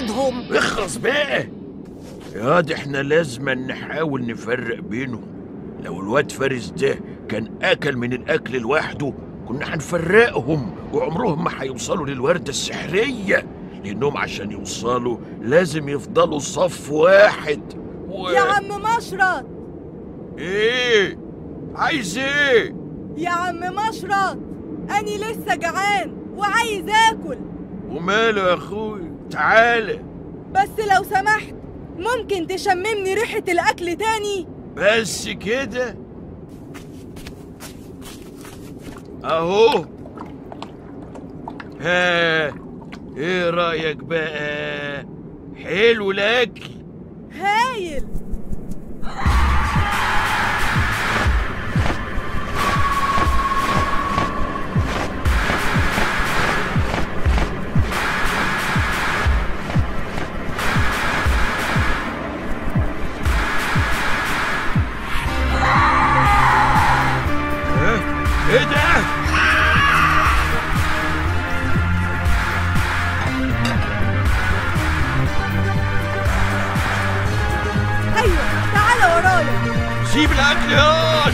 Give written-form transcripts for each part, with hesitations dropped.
نبعدهم. اخلص بقى يا دي، احنا لازم نحاول نفرق بينهم. لو الواد فارس ده كان اكل من الاكل لوحده كنا هنفرقهم، وعمرهم ما هيوصلوا للوردة السحرية، لانهم عشان يوصلوا لازم يفضلوا صف واحد يا عم مشرط. ايه عايز ايه يا عم مشرط، اني لسه جعان وعايز اكل. وماله يا اخوي، تعالى. بس لو سمحت ممكن تشممني ريحة الاكل تاني؟ بس كده اهو. ها ايه رأيك بقى؟ حلو الاكل؟ هايل. ايه ده؟ ايوه تعالى ورايا. سيب الاكل ياض.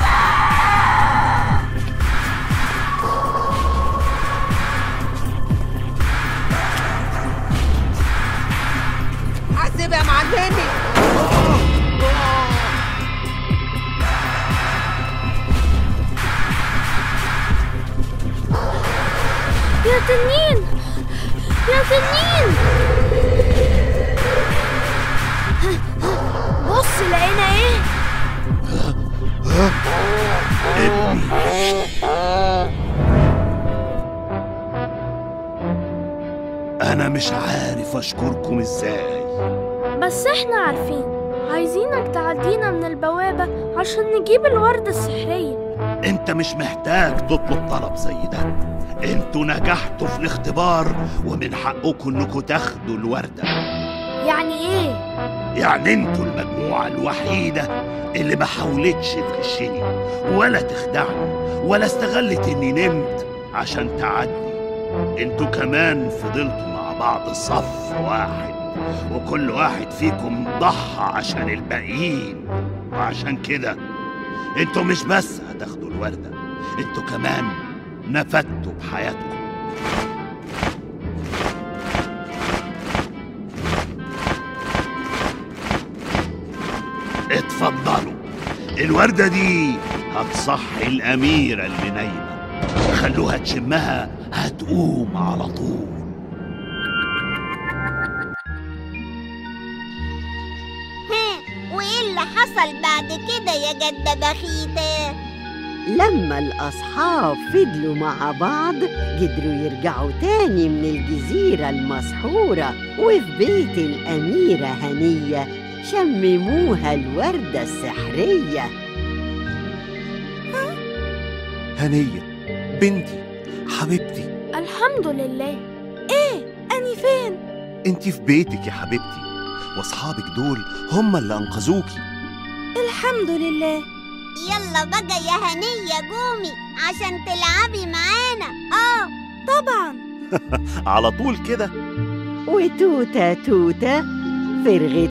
حاسب يا معلمي. يا تنين يا تنين، بص لقينا ايه؟ أنا مش عارف أشكركم إزاي. بس احنا عارفين، عايزينك تعدينا من البوابة عشان نجيب الوردة السحرية. أنت مش محتاج تطلب طلب زي ده، أنتوا نجحتوا في الاختبار ومن حقكم إنكم تاخدوا الوردة. يعني ايه؟ يعني أنتوا المجموعة الوحيدة اللي ما حاولتش تغشني ولا تخدعني ولا استغلت إني نمت عشان تعدي. أنتوا كمان فضلتوا مع بعض صف واحد، وكل واحد فيكم ضحى عشان الباقيين، وعشان كده انتوا مش بس هتاخدوا الوردة، انتوا كمان نفدتوا بحياتكم. اتفضلوا، الوردة دي هتصحي الأميرة اللي نايمة، خلوها تشمها هتقوم على طول. وايه اللي حصل بعد كده يا جدة بخيتة؟ لما الأصحاب فضلوا مع بعض قدروا يرجعوا تاني من الجزيرة المسحورة، وفي بيت الأميرة هنية شمموها الوردة السحرية. هنية بنتي حبيبتي، الحمد لله. ايه اني فين؟ انتي في بيتك يا حبيبتي، واصحابك دول هم اللي انقذوكي. الحمد لله. يلا بقى يا هنية قومي عشان تلعبي معانا. طبعا. على طول كده. وتوتة توتة فرغت